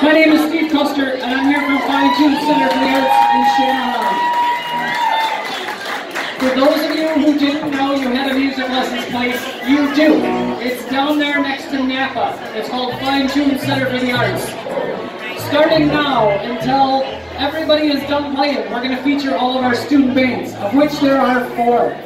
My name is Steve Custer, and I'm here from Fine Tune Center for the Arts in Shannon. For those of you who didn't know you had a music lessons place, you do. It's down there next to Napa. It's called Fine Tune Center for the Arts. Starting now until everybody is done playing, we're going to feature all of our student bands, of which there are 4.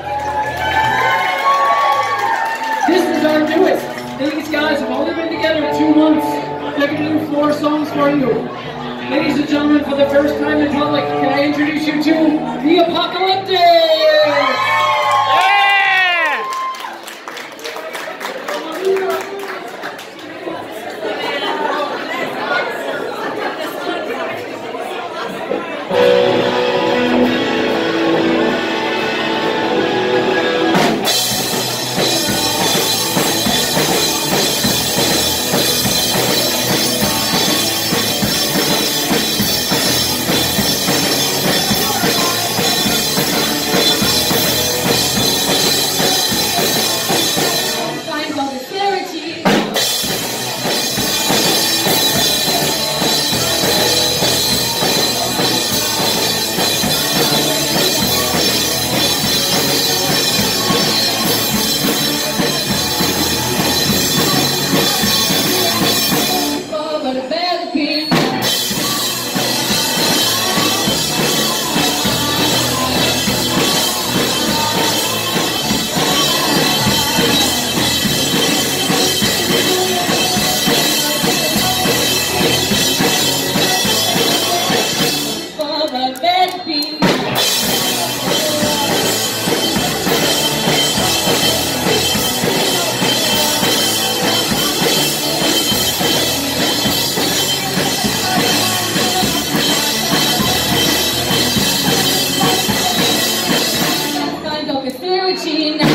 This is our newest. These guys have only been together 2 months. They're going to do 4 songs for you. Ladies and gentlemen, for the first time in public, can I introduce you to The Apocalyptics? Routine.